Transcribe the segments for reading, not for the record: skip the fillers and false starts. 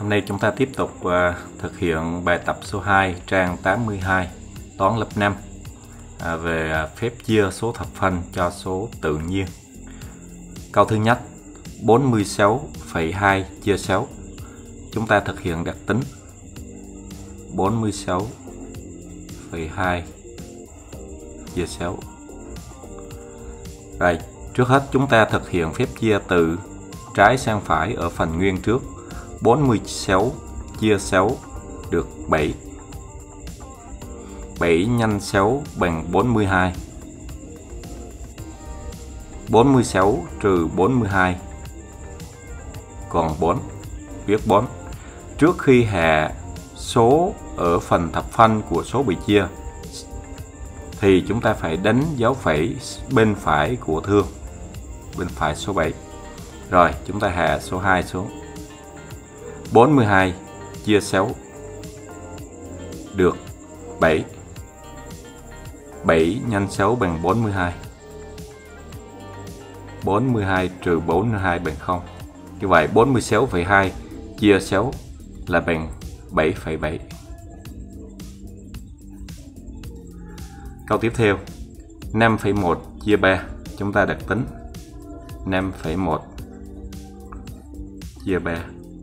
Hôm nay chúng ta tiếp tục thực hiện bài tập số 2 trang 82 toán lớp 5 về phép chia số thập phân cho số tự nhiên. Câu thứ nhất, 46,2 chia 6. Chúng ta thực hiện đặc tính 46,2 chia 6. Rồi, trước hết chúng ta thực hiện phép chia từ trái sang phải ở phần nguyên trước. 46 chia 6 được 7. 7 nhân 6 bằng 42. 46 trừ 42 còn 4. Viết 4. Trước khi hạ số ở phần thập phân của số bị chia thì chúng ta phải đánh dấu phẩy bên phải của thương, bên phải số 7. Rồi chúng ta hạ số 2 xuống. 42 chia 6 được 7. 7 nhân 6 bằng 42. 42 trừ 42 bằng 0. Như vậy 46,2 chia 6 là bằng 7,7. Câu tiếp theo, 5,1 chia 3. Chúng ta đặt tính 5,1 chia 3.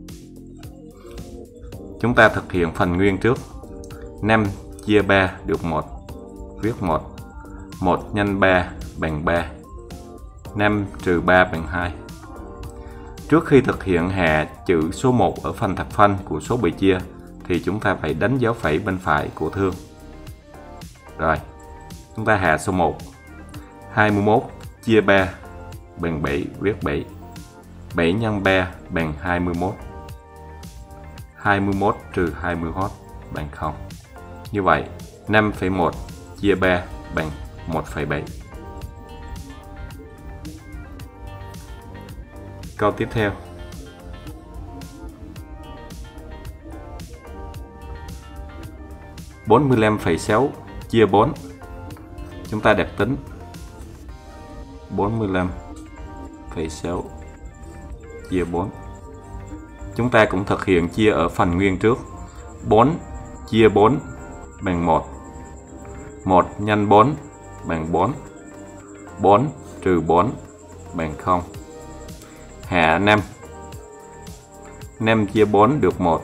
Chúng ta thực hiện phần nguyên trước. 5 chia 3 được 1. Viết 1. 1 nhân 3 bằng 3. 5 trừ 3 bằng 2. Trước khi thực hiện hạ chữ số 1 ở phần thập phân của số bị chia thì chúng ta phải đánh dấu phẩy bên phải của thương. Rồi, chúng ta hạ số 1. 21 chia 3 bằng 7, viết 7. 7 nhân 3 bằng 21. 21 trừ 21 bằng 0. Như vậy 5,1 chia 3 bằng 1,7. Câu tiếp theo, 45,6 chia 4. Chúng ta đặt tính 45,6 chia 4. Chúng ta cũng thực hiện chia ở phần nguyên trước. 4 chia 4 bằng 1. 1 nhân 4 bằng 4. 4 trừ 4 bằng 0. Hạ 5. 5 chia 4 được 1.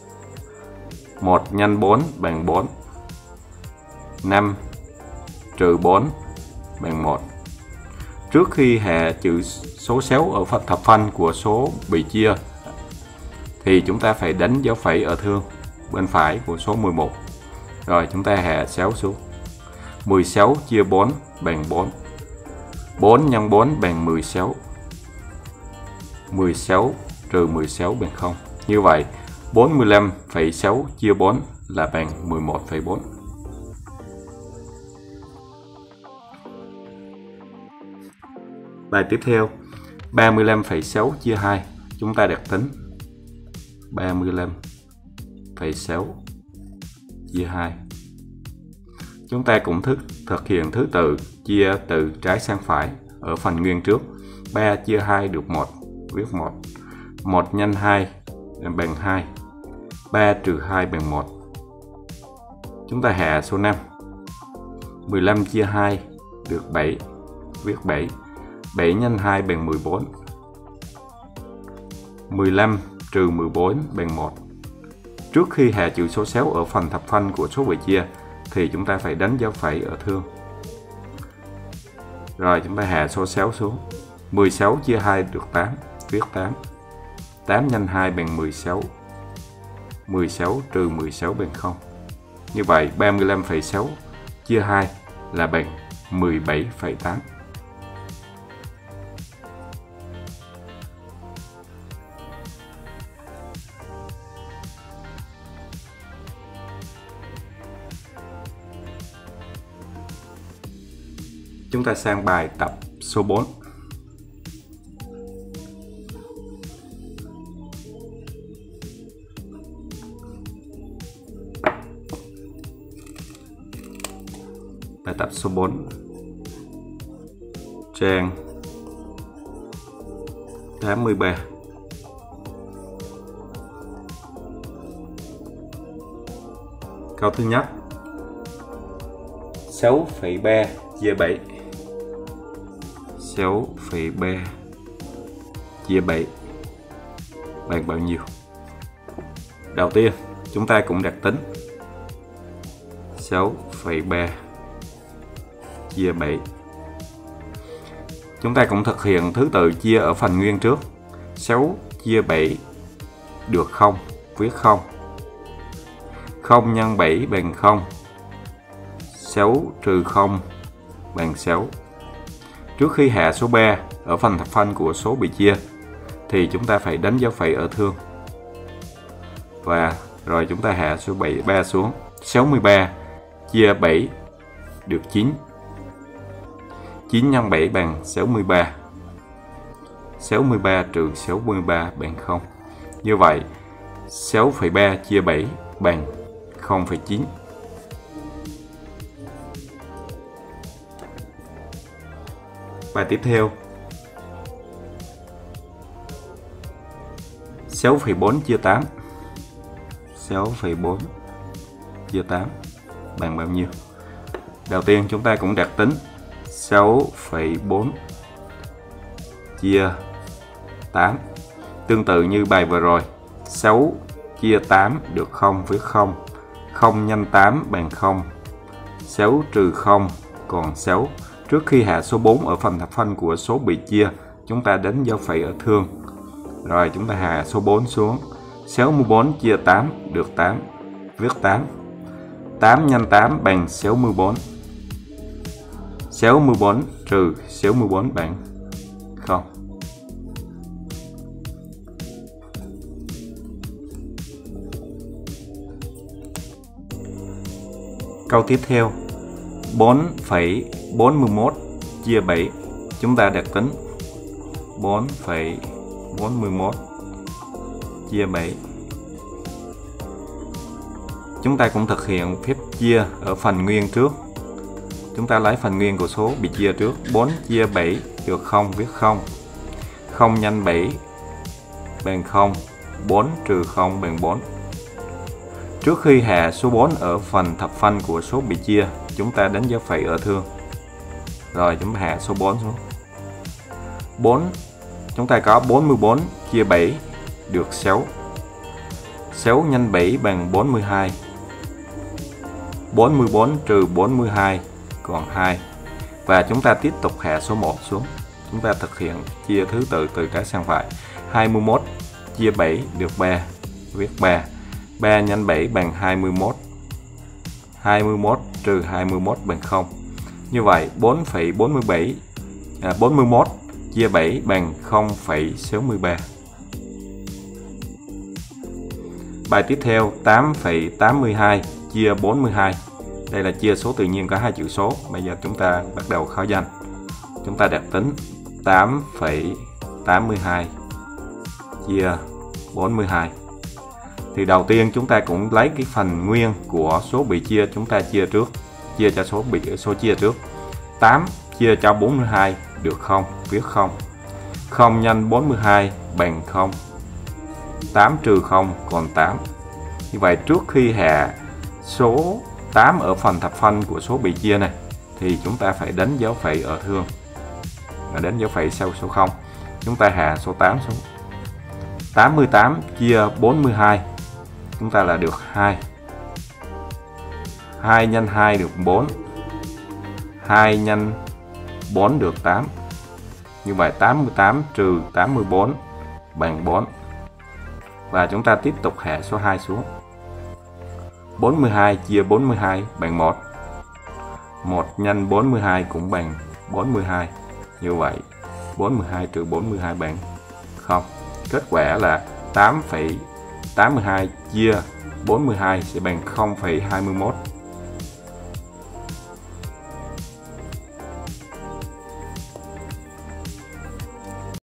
1 nhân 4 bằng 4. 5 trừ 4 bằng 1. Trước khi hạ chữ số 6 ở phần thập phân của số bị chia thì chúng ta phải đánh dấu phẩy ở thương bên phải của số 11. Rồi chúng ta hạ 6 xuống. 16 chia 4 bằng 4. 4 nhân 4 bằng 16. 16 trừ 16 bằng 0. Như vậy 45,6 chia 4 là bằng 11,4. Bài tiếp theo, 35,6 chia 2. Chúng ta đặt tính 35,6 chia 2. Chúng ta cũng thực hiện thứ tự chia từ trái sang phải ở phần nguyên trước. 3 chia 2 được 1. Viết 1. 1 nhân 2 bằng 2. 3 trừ 2 bằng 1. Chúng ta hạ số 5. 15 chia 2 được 7. Viết 7. 7 nhân 2 bằng 14. 15 trừ 14 bằng 1. Trước khi hạ chữ số 6 ở phần thập phân của số bị chia thì chúng ta phải đánh dấu phẩy ở thương. Rồi chúng ta hạ số 6 xuống. 16 chia 2 được 8. Viết 8. 8 nhân 2 bằng 16. 16 trừ 16 bằng 0. Như vậy 35,6 chia 2 là bằng 17,8. Chúng ta sang bài tập số 4. Bài tập số 4 trang 83. Câu thứ nhất, 6,3 chia 7. 6,3 chia 7 bằng bao nhiêu? Đầu tiên, chúng ta cũng đặt tính. 6,3 chia 7. Chúng ta cũng thực hiện thứ tự chia ở phần nguyên trước. 6 chia 7 được 0, viết 0. 0 nhân 7 bằng 0. 6 trừ 0 bằng 6. Trước khi hạ số 3 ở phần thập phân của số bị chia thì chúng ta phải đánh dấu phẩy ở thương. Và rồi chúng ta hạ số 3 xuống. 63 chia 7 được 9. 9 nhân 7 bằng 63. 63 trừ 63 bằng 0. Như vậy 6,3 chia 7 bằng 0,9. Bài tiếp theo, 6,4 chia 8. 6,4 chia 8 bằng bao nhiêu? Đầu tiên chúng ta cũng đặt tính. 6,4 chia 8. Tương tự như bài vừa rồi, 6 chia 8 được 0, viết 0. 0 nhân 8 bằng 0. 6 trừ 0 còn 6. Trước khi hạ số 4 ở phần thập phân của số bị chia, chúng ta đánh dấu phẩy ở thương. Rồi chúng ta hạ số 4 xuống. 64 chia 8 được 8, viết 8. 8 nhân 8 bằng 64. 64 trừ 64 bằng 0. Câu tiếp theo, 4,41 chia 7. Chúng ta đặt tính. 4,41 chia 7. Chúng ta cũng thực hiện phép chia ở phần nguyên trước. Chúng ta lấy phần nguyên của số bị chia trước. 4 chia 7 được 0, viết 0. 0 nhân 7 bằng 0. 4 trừ 0 bằng 4. Trước khi hạ số 4 ở phần thập phân của số bị chia, chúng ta đánh dấu phẩy ở thương. Rồi chúng ta hạ số 4 xuống. 4, chúng ta có 44 chia 7 được 6. 6 nhân 7 bằng 42. 44 trừ 42 còn 2. Và chúng ta tiếp tục hạ số 1 xuống. Chúng ta thực hiện chia thứ tự từ trái sang phải. 21 chia 7 được 3, viết 3. 3 nhân 7 bằng 21. 21 trừ 21 bằng 0. Như vậy 41 chia 7 bằng 0,63. Bài tiếp theo, 8,82 chia 42. Đây là chia số tự nhiên có hai chữ số. Bây giờ chúng ta bắt đầu khởi danh. Chúng ta đặt tính 8,82 chia 42. Thì đầu tiên chúng ta cũng lấy cái phần nguyên của số bị chia, chúng ta chia trước, chia cho số chia trước. 8 chia cho 42 được 0, viết 0. 0 nhân 42 bằng 0. 8 trừ 0 còn 8. Như vậy trước khi hạ số 8 ở phần thập phân của số bị chia này thì chúng ta phải đánh dấu phẩy ở thương. Và đánh dấu phẩy sau số 0. Chúng ta hạ số 8 xuống. 88 chia 42. Chúng ta là được 2. 2 nhân 2 được 4. 2 nhân 4 được 8. Như vậy 88 trừ 84 bằng 4. Và chúng ta tiếp tục hạ số 2 xuống. 42 chia 42 bằng 1. 1 nhân 42 cũng bằng 42. Như vậy 42 trừ 42 bằng 0. Kết quả là 8,82 chia 42 sẽ bằng 0,21.